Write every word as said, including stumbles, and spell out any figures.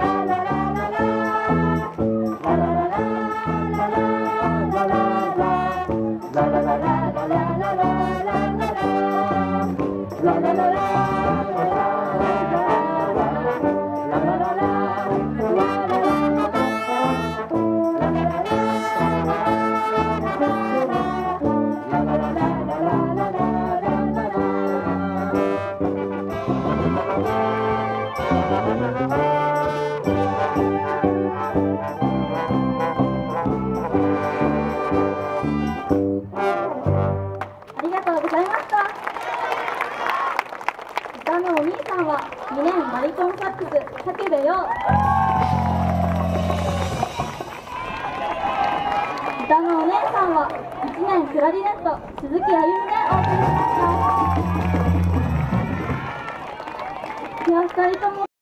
ありがとうございました。歌のお兄さんはにねんバリトンサックス武部よ。歌のお姉さんはいちねんクラリネット鈴木あゆみでお送りしました。ではふたりとも